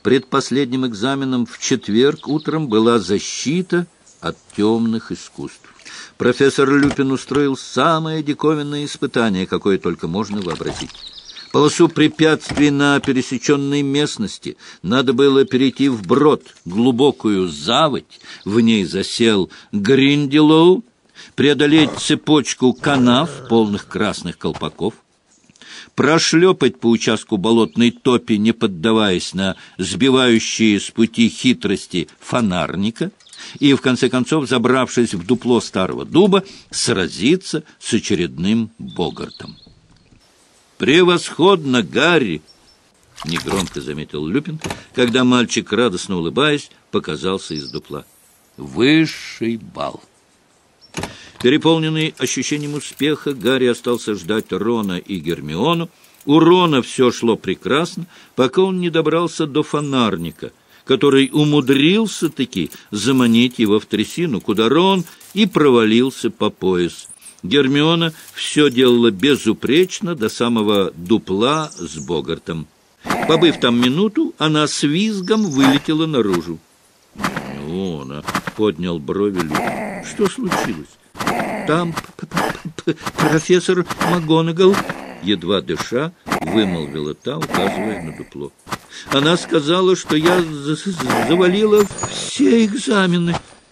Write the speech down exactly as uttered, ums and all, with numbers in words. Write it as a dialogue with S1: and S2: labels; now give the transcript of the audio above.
S1: Предпоследним экзаменом в четверг утром была защита от темных искусств. Профессор Люпин устроил самое диковинное испытание, какое только можно вообразить. Полосу препятствий на пересеченной местности надо было перейти вброд, глубокую заводь, в ней засел Гринделоу, преодолеть цепочку канав, полных красных колпаков, прошлепать по участку болотной топи, не поддаваясь на сбивающие с пути хитрости фонарника, и, в конце концов, забравшись в дупло старого дуба, сразиться с очередным богартом. «Превосходно, Гарри!» — негромко заметил Люпин, когда мальчик, радостно улыбаясь, показался из дупла. «Высший балл!» Переполненный ощущением успеха, Гарри остался ждать Рона и Гермиону. У Рона все шло прекрасно, пока он не добрался до фонарника, который умудрился-таки заманить его в трясину, куда Рон и провалился по пояс. Гермиона все делала безупречно до самого дупла с богартом. Побыв там минуту, она с визгом вылетела наружу. «Ну, она поднял брови Люпин. Что случилось?» «Там профессор МакГонагал», едва дыша, вымолвила та, указывая на дупло. «Она сказала, что я завалила все экзамены».